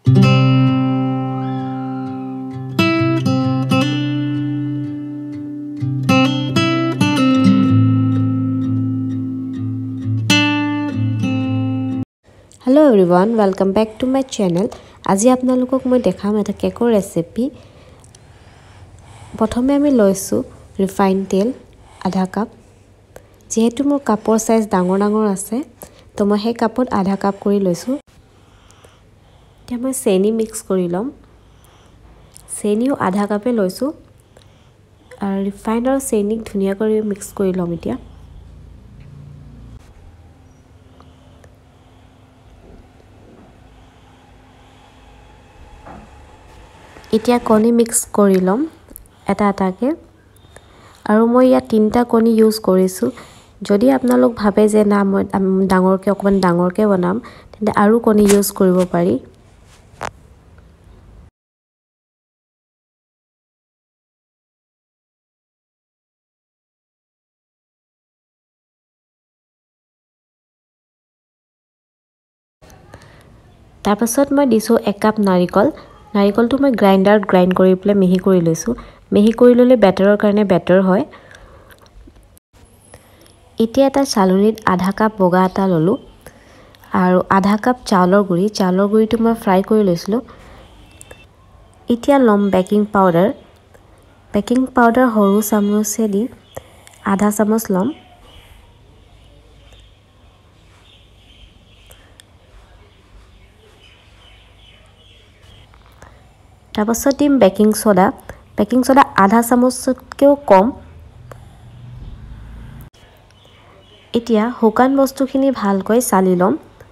Hello everyone, welcome back to my channel. আজি আপোনালোকক মই দেখাম এটা কেকৰ ৰেচিপি। প্ৰথমে আমি লৈছো ৰিফাইন তেল আধা কাপ। যেহেতু মোৰ কাপৰ সাইজ ডাঙৰ আছে, তো মই সেই কাপত আধা কাপ কৰি লৈছো। এতিয়া মই চেনি মিক্স কৰি লম। চেনিও আধা কাপে লৈছো। আৰু ৰিফাইন আৰু চেনি ধুনিয়া কৰি মিক্স কৰি লম এতিয়া। এতিয়া কণী মিক্স কৰি লম এটা এটাকে আৰু মই ইয়া তিনটা কণী ইউজ কৰিছো যদি আপোনালোক ভাবে যে না মই ডাঙৰকে বনাম তেন্তে আৰু কণী ইউজ কৰিব পাৰি তাৰ পাছত মই দিছো 1 কাপ নাৰিকলটো মই গ্ৰাইন্ডাৰত গ্ৰাইন্ড কৰি পেলে মিহি কৰি লৈছো মিহি কৰি ললে বেটাৰৰ কাৰণে বেটাৰ হয় এতিয়া এটা চালনীত আধা কাপ বগা আটা ললো আৰু আধা কাপ চাউলৰ গুড়িটো মই ফ্ৰাই কৰি লৈছিলো এতিয়া লম বেকিং পাউডাৰ সৰু চামুচে দি আধা চামুচ লম তাৰপাছত দিম বেকিং সোডা আধা চামুচতকেও কম এতিয়া শুকান বস্তুখিনি ভালকৈ চালি লম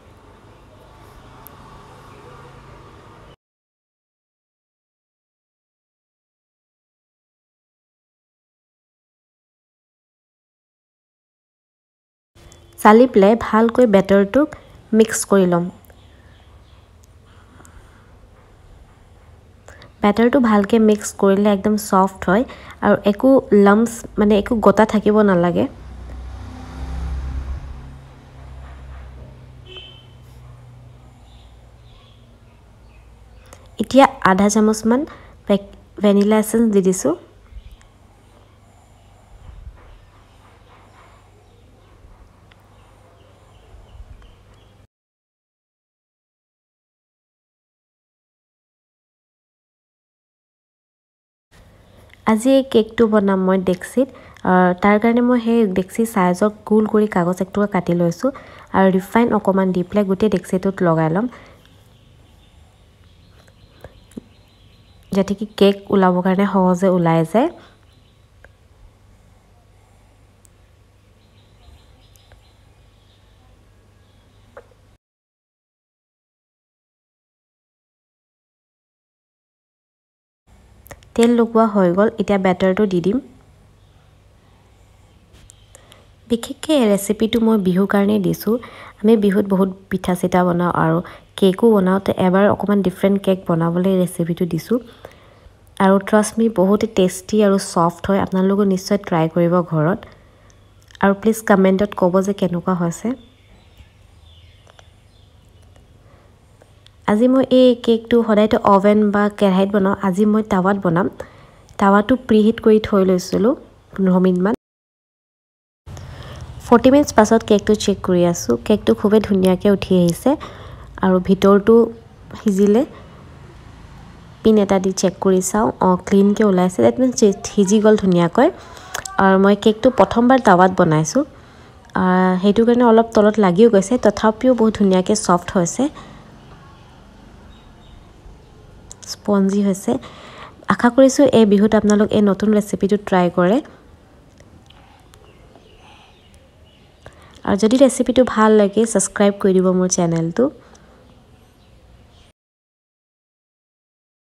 চালি প্লে ভালকৈ বেটাৰটো মিক্স কৰি লম বেটাৰটো ভালকৈ মিক্স কৰিলে একদম সফট হয় আৰু একো লাম্পস মানে একো গটা থাকিব নালাগে এতিয়া আধা চামুচ মান ভ্যানিলা এসেন্স দি দিছো আজি এই কেকটো বনাম মই ডেক্সিত তাৰ কাৰণে মই সেই ডেক্সি সাইজৰ গোল কৰি কাগজ একটুকা কাটি লৈছো আৰু ৰিফাইন অকমান দি প্লে গুটে ডেক্সিটোত লগাই লম যাতে কি কেক উলাবৰ কাৰণে সহজে উলাই যায় তেল লগোৱা হৈ গল এতিয়া বেটাৰটো দি দিম বিশেষকৈ এই ৰেচিপিটো মই বিহু কাৰণে দিছো আমি বিহুত বহুত পিঠা চিটা বনাও আৰু কেকও বনাওতে এবাৰ অকমান ডিফাৰেন্ট কেক বনাবলৈ ৰেচিপিটো দিছো আৰু ট্ৰাষ্ট মি বহুত টেস্টি আৰু সফট হয় আপোনালোকে নিশ্চয় ট্ৰাই কৰিব ঘৰত আৰু প্লিজ কমেন্টত ক'ব যে কেনেকুৱা হৈছে আজি মই এই কেকটো হদাইটো ওভেন বা কেৰাহিত বনাও আজি মই তাৱাত বনাম তাৱাটো প্ৰিহিট কৰি থৈ লৈছিলো 15 মিনিট মান 40 মিনিটস পাছত কেকটো চেক কৰি আছো কেকটো খুবে ধুনিয়াকৈ উঠি আহিছে আৰু ভিতৰটো হিজিলে পিন এটা দি চেক কৰি চাও ক্লিন কে ওলাইছে দ্যাট মিন্স হিজি গল ধুনিয়াকৈ আৰু মই কেকটো প্ৰথমবাৰ তাৱাত বনাইছো হেতু কাৰণে অলপ তলত লাগিও গৈছে তথাপিও বহুত ধুনিয়াকৈ সফট হৈছে স্পঞ্জি হৈছে আশা কৰিছো এই বিহুত আপোনালোক এই নতুন ৰেচিপিটো ট্ৰাই কৰে আৰু যদি ৰেচিপিটো ভাল লাগে সাবস্ক্ৰাইব কৰি দিব মোৰ চেনেলটো